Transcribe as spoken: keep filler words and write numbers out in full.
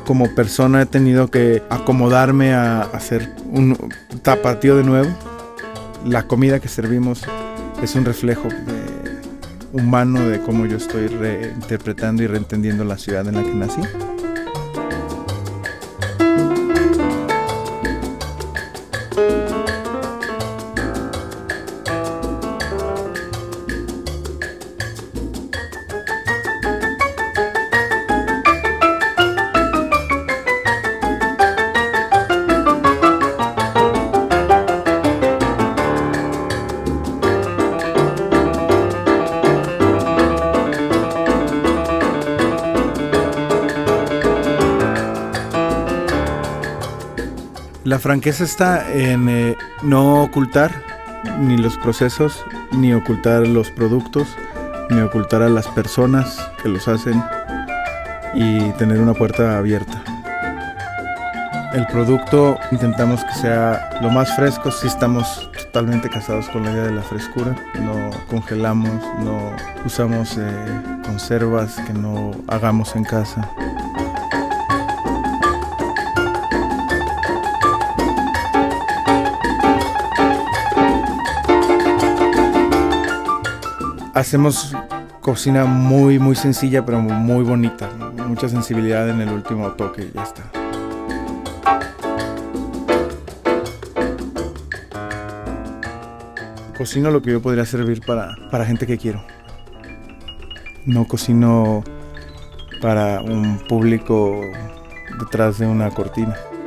como persona he tenido que acomodarme a hacer un tapatío de nuevo. La comida que servimos es un reflejo de, humano de cómo yo estoy reinterpretando y reentendiendo la ciudad en la que nací. La franqueza está en eh, no ocultar ni los procesos, ni ocultar los productos, ni ocultar a las personas que los hacen y tener una puerta abierta. El producto intentamos que sea lo más fresco, sí estamos totalmente casados con la idea de la frescura, no congelamos, no usamos eh, conservas que no hagamos en casa. Hacemos cocina muy muy sencilla pero muy bonita, mucha sensibilidad en el último toque y ya está. Cocino lo que yo podría servir para, para gente que quiero. No cocino para un público detrás de una cortina.